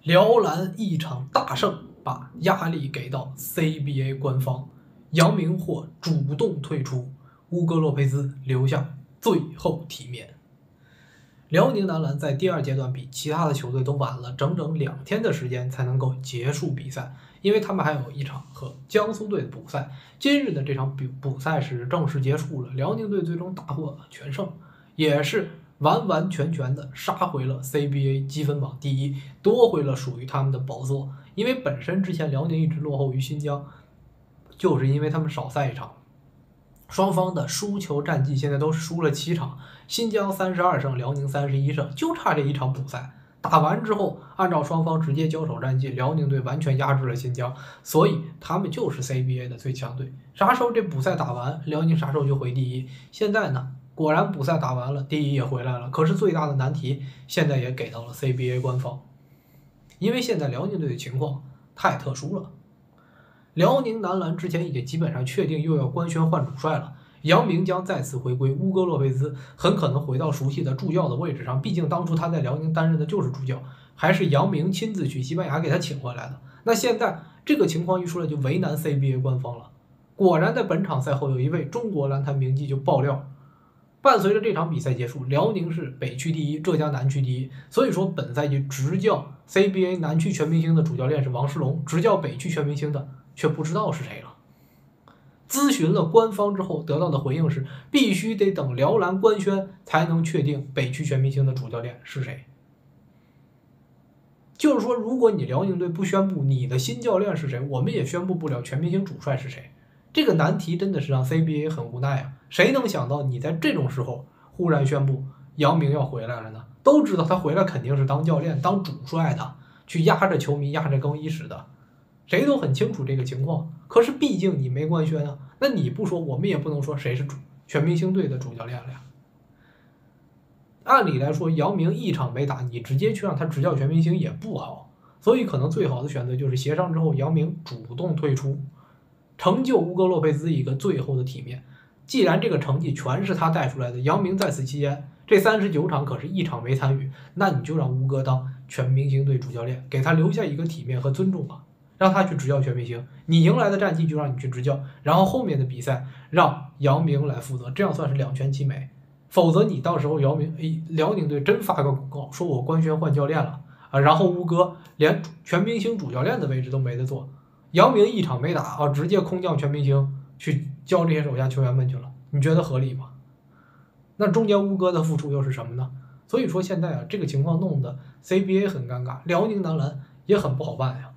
辽篮一场大胜，把压力给到 CBA 官方，杨明或主动退出，乌戈洛佩兹留下最后体面。辽宁男篮在第二阶段比其他的球队都晚了整整2天的时间才能够结束比赛，因为他们还有一场和江苏队的补赛。今日的这场补赛是正式结束了，辽宁队最终大获全胜，也是完完全全的杀回了 CBA 积分榜第一，夺回了属于他们的宝座。因为本身之前辽宁一直落后于新疆，就是因为他们少赛一场。双方的输球战绩现在都是输了7场，新疆32胜，辽宁31胜，就差这一场补赛。打完之后，按照双方直接交手战绩，辽宁队完全压制了新疆，所以他们就是 CBA 的最强队。啥时候这补赛打完，辽宁啥时候就回第一。现在呢，果然补赛打完了，第一也回来了。可是最大的难题现在也给到了 CBA 官方，因为现在辽宁队的情况太特殊了。辽宁男篮之前已经基本上确定又要官宣换主帅了，杨明将再次回归，乌戈洛佩兹很可能回到熟悉的助教的位置上，毕竟当初他在辽宁担任的就是助教，还是杨明亲自去西班牙给他请回来的。那现在这个情况一出来就为难 CBA 官方了。果然在本场赛后，有一位中国篮坛名记就爆料，伴随着这场比赛结束，辽宁是北区第一，浙江南区第一。所以说本赛季执教 CBA 南区全明星的主教练是王诗龙，执教北区全明星的却不知道是谁了。咨询了官方之后得到的回应是，必须得等辽篮官宣才能确定北区全明星的主教练是谁。就是说，如果你辽宁队不宣布你的新教练是谁，我们也宣布不了全明星主帅是谁。这个难题真的是让 CBA 很无奈啊！谁能想到你在这种时候忽然宣布杨明要回来了呢？都知道他回来肯定是当教练、当主帅的，去压着球迷、压着更衣室的，谁都很清楚这个情况。可是毕竟你没官宣啊，那你不说，我们也不能说谁是全明星队的主教练了呀。按理来说，杨明一场没打，你直接去让他执教全明星也不好，所以可能最好的选择就是协商之后，杨明主动退出，成就乌戈洛佩兹一个最后的体面。既然这个成绩全是他带出来的，杨明在此期间这39场可是一场没参与，那你就让乌戈当全明星队主教练，给他留下一个体面和尊重吧，让他去执教全明星。你赢来的战绩就让你去执教，然后后面的比赛让杨明来负责，这样算是两全其美。否则你到时候辽宁队真发个公告说我官宣换教练了啊，然后乌戈连全明星主教练的位置都没得做，杨明一场没打啊，直接空降全明星去教这些手下球员们去了，你觉得合理吗？那中间乌戈的付出又是什么呢？所以说现在啊，这个情况弄得 CBA 很尴尬，辽宁男篮也很不好办呀。